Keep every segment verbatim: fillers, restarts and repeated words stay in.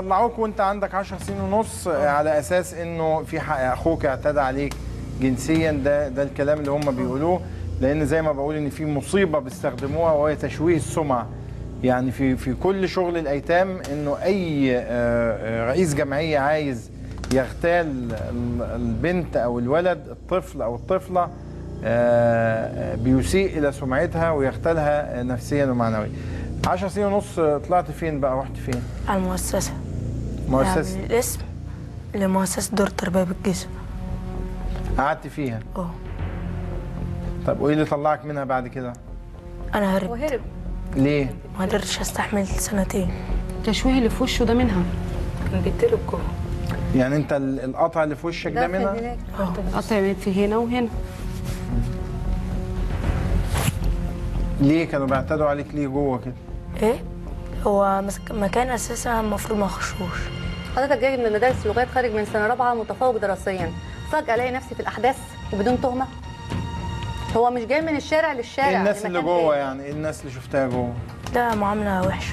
طلعوك وانت عندك عشر سنين ونص على اساس انه في حق اخوك اعتدى عليك جنسيا. ده ده الكلام اللي هم بيقولوه، لان زي ما بقول ان في مصيبه بيستخدموها وهي تشويه السمعه. يعني في في كل شغل الايتام انه اي رئيس جمعيه عايز يغتال البنت او الولد، الطفل او الطفله، بيسيء الى سمعتها ويغتالها نفسيا ومعنويا. عشر سنين ونص طلعت فين بقى؟ رحت فين؟ على المؤسسه. مؤسسه؟ يعني الاسم لمؤسسه دور التربيه بالجسم. قعدت فيها؟ اه. طب وايه اللي طلعك منها بعد كده؟ انا هرب. وهرب ليه؟ ما قدرتش استحمل سنتين. التشويه اللي في وشه ده منها؟ كان بيتضرب جوه. يعني انت القطع اللي في وشك ده منها؟ اه. قطع في هنا وهنا. ليه كانوا بيعتدوا عليك ليه جوه كده؟ ايه؟ هو مكان اساسا المفروض ما اخشوش. حضرتك جاي من المدارس اللغات، خارج من سنه رابعه متفوق دراسيا، فجاه الاقي نفسي في الاحداث وبدون تهمه. هو مش جاي من الشارع للشارع. ايه الناس اللي جوه يعني؟ ايه الناس اللي شفتها جوه؟ لا معامله وحشه.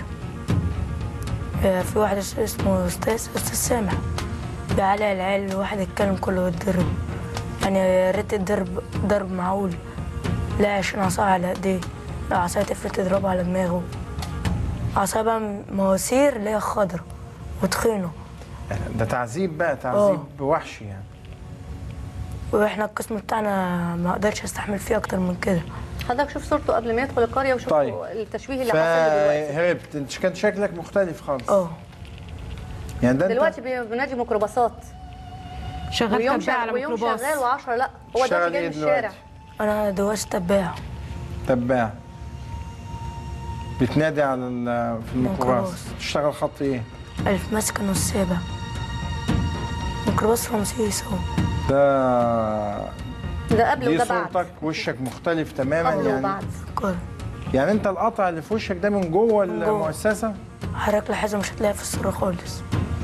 في واحد اسمه استاذ استاذ سامح بيعلق العيال، الواحد يتكلم كله يتضرب. يعني يا ريت الضرب ضرب معقول، لا عشان عصايه على ايديه، لا عصايه تفلت تضربه على دماغه. عصايه بقى مواسير اللي هي خضرا وتخينه. ده تعذيب بقى، تعذيب وحشي يعني. واحنا القسم بتاعنا ما قدرش استحمل فيه اكتر من كده. حضرتك شوف صورته قبل ما يدخل القريه وشوف طيب. التشويه اللي حصل دلوقتي. فهربت انت، كان شكلك مختلف خالص. اه. يعني ده دلوقتي بنادي ميكروباصات. شغال تبع على ويوم ميكروباص. شغال وعشرة لا، هو دلوقتي جاي من الشارع. انا دلوقتي تباع. تباع. بتنادي على في الميكروباص. تشتغل خط ايه؟ الف ماسكه نص سابع. ميكروباص رمسيس اهو. ده ده قبل وده بعد. دي صورتك، وشك مختلف تماما قبل يعني. وبعد. يعني انت القطع اللي في وشك ده من جوه المؤسسه؟ حضرتك لاحظها مش هتلاقيها في الصوره خالص.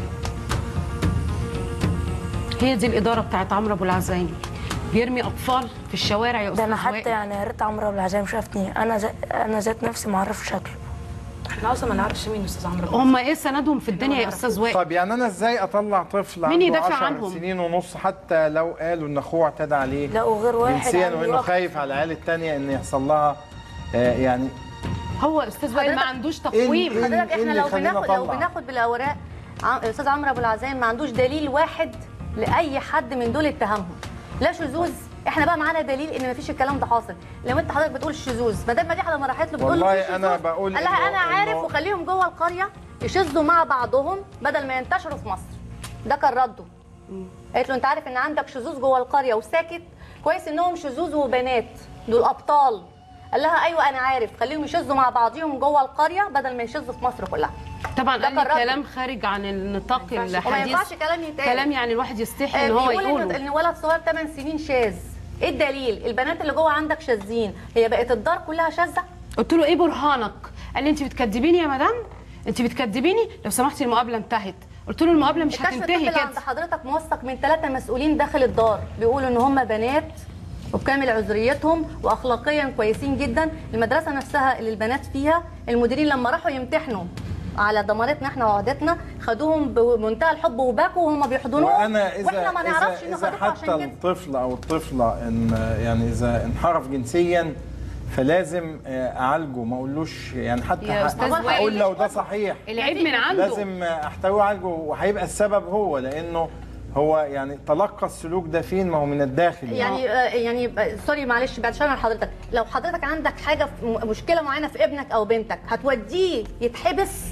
هي دي الاداره بتاعت عمرو ابو العزايم، بيرمي اطفال في الشوارع يا استاذ. ده انا حتى يعني يا ريت عمرو ابو العزايم شافني، انا ذات انا ذات نفسي ما اعرفش شكله. احنا اصلا ما نعرفش مين استاذ عمرو. هم ايه سندهم في الدنيا يا استاذ وائل؟ طب يعني انا ازاي اطلع طفل مين عنده يدافع عشر عنهم؟ سنين ونص حتى لو قالوا ان اخوه اعتدى عليه لا وغير واحد جنسيا، وانه خايف على العيال الثانيه ان يحصل لها آه يعني. هو استاذ وائل ما عندوش تقويم. إيه حضرتك احنا لو بناخد لو بناخد بالاوراق استاذ عمرو ابو العزايم ما عندوش دليل واحد لاي حد من دول اتهمهم، لا شذوذ. احنا بقى معانا دليل ان ما فيش الكلام ده حاصل. لو انت حضرتك بتقول الشذوذ، مدام مديحه لما راحت له بتقول له والله انا بقول قال لها انا عارف وخليهم جوه القريه يشذوا مع بعضهم بدل ما ينتشروا في مصر. ده كان رده. قالت له انت عارف ان عندك شذوذ جوه القريه وساكت؟ كويس انهم شذوذ وبنات، دول ابطال. قال لها ايوه انا عارف، خليهم يشذوا مع بعضهم جوه القريه بدل ما يشذوا في مصر كلها. طبعا قال لي كلام خارج عن النطاق الحديث، وما ينفعش كلام يتقال. كلام يعني الواحد يستحي ان هو يقوله. بيقول ان ولد صغير ثمان سنين شاذ. ايه الدليل؟ البنات اللي جوه عندك شاذين، هي بقت الدار كلها شاذه؟ قلت له ايه برهانك؟ قال لي انت بتكذبيني يا مدام، انت بتكذبيني، لو سمحتي المقابله انتهت. قلت له المقابله مش هتنتهي كده. عند حضرتك موثق من ثلاثه مسؤولين داخل الدار بيقولوا ان هم بنات وبكامل عذريتهم واخلاقيا كويسين جدا. المدرسه نفسها اللي البنات فيها، المديرين لما راحوا يمتحنوا على ضمانتنا احنا وعهدتنا خدوهم بمنتهى الحب وباكوا وهم بيحضنوهم. وانا اذا واحنا ما نعرفش اذا, إذا حتى الطفل او الطفله ان يعني اذا انحرف جنسيا فلازم اعالجه، ما اقولوش يعني حتى اقول لو ده صحيح العيب من عنده، لازم احتويه اعالجه، وهيبقى السبب هو، لانه هو يعني تلقى السلوك ده فين؟ ما هو من الداخل يعني. يعني يعني سوري معلش بعد شر حضرتك، لو حضرتك عندك حاجه مشكله معينه في ابنك او بنتك هتوديه يتحبس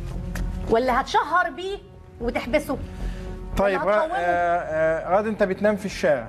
ولا هتشهر بيه وتحبسه؟ طيب غاد انت بتنام في الشارع؟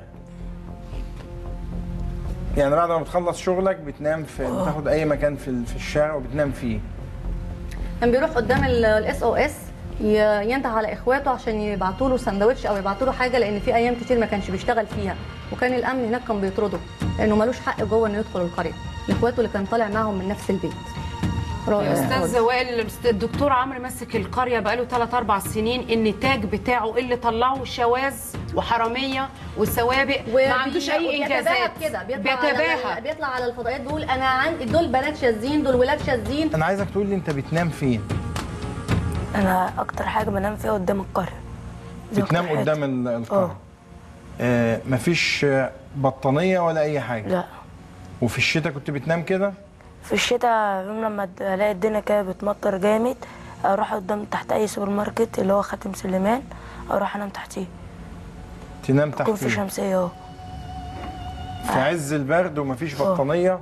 يعني بعد ما بتخلص شغلك بتنام في بتاخد اي مكان في في الشارع وبتنام فيه؟ كان بيروح قدام الاس او اس ينده على اخواته عشان يبعتوا له سندوتش او يبعتوا له حاجه، لان في ايام كتير ما كانش بيشتغل فيها، وكان الامن هناك كان بيطرده لانه ملوش حق جوه انه يدخل القريه، لاخواته اللي كان طالع معاهم من نفس البيت. استاذ وائل، الدكتور عمرو ماسك القريه بقاله ثلاث اربع سنين، النتاج بتاعه اللي طلعه شواذ وحراميه وسوابق، ما عندوش اي انجازات. كده بيتباهى بيطلع على الفضائيات بيقول انا عندي دول بنات شاذين، دول ولاد شاذين. انا عايزك تقول لي انت بتنام فين؟ انا اكتر حاجه بنام فيها قدام القريه. دي بتنام أكتر قدام حتة. ال- اه القرية. آه مفيش آه، بطانية ولا أي حاجة؟ لا. وفي الشتاء كنت بتنام كده؟ في الشتاء يوم لما الاقي الدنيا كده بتمطر جامد اروح قدام تحت اي سوبر ماركت اللي هو خاتم سليمان، اروح انام تحتيه. تنام يكون في تحتيه شمسيه اه. في عز البرد ومفيش اه. بطانية،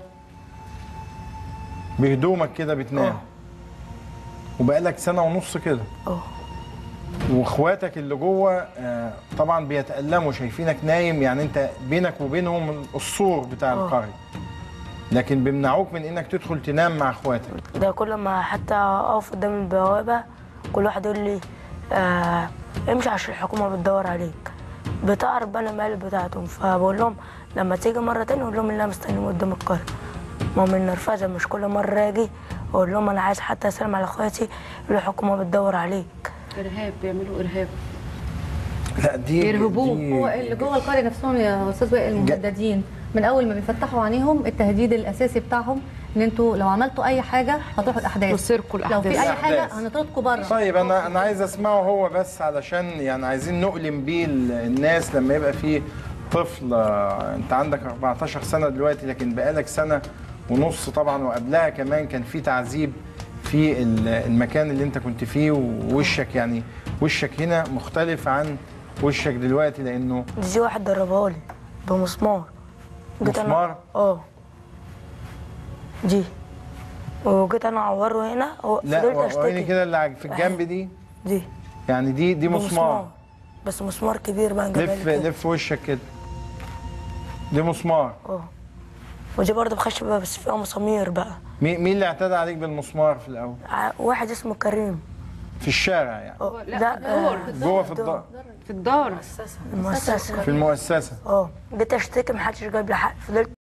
بهدومك كده بتنام. اه. وبقالك سنة ونص كده. اه. واخواتك اللي جوه آه، طبعا بيتألموا شايفينك نايم، يعني انت بينك وبينهم السور بتاع اه. القرية، لكن بيمنعوك من انك تدخل تنام مع اخواتك. ده كل ما حتى اقف قدام البوابه كل واحد يقول لي آه امشي عشان الحكومه بتدور عليك. بتعرف بقى المال بتاعتهم، فبقول لهم لما تيجي مره تاني قول لهم ان انا مستنيهم قدام القريه. ما هو من النرفزه مش كل مره اجي اقول لهم انا عايز حتى اسلم على اخواتي يقولوا الحكومه بتدور عليك. ارهاب، بيعملوا ارهاب. لا دي بيرهبوه. دي- هو اللي جوه القريه نفسهم يا استاذ وائل مهددين من اول ما بيفتحوا عينيهم. التهديد الاساسي بتاعهم ان انتوا لو عملتوا اي حاجه هتروحوا الاحداث، تصيركوا لو الأحداث. في اي حاجه الأحداث. هنطردكم بره. طيب انا انا عايز اسمعه هو بس، علشان يعني عايزين نؤلم بيه الناس لما يبقى في طفل. آه، انت عندك أربعتاشر سنة دلوقتي، لكن بقالك سنة ونص طبعا، وقبلها كمان كان في تعذيب في ال- المكان اللي انت كنت فيه، ووشك يعني وشك هنا مختلف عن وشك دلوقتي لانه دي واحد ضربها لي بمسمار. جيت أنا- مسمار؟ اه دي. وجيت انا اعوره هنا هو لا فضلت وريني اشتكي. كده اللي في الجنب دي، دي يعني دي دي مسمار. بس مسمار كبير بقى جابها لف لي كده. لف وشك كده، دي مسمار. اه ودي برضه بخشبة بس فيها مسامير بقى. مين مين اللي اعتدى عليك بالمسمار في الاول؟ ع- واحد اسمه كريم. في الشارع يعني؟ اه لا، ده في الدور. آه، جوه في الدار؟ في الدار. المؤسسة. في المؤسسة. اه جيت اشتكي محدش جايب لي حق، فضلت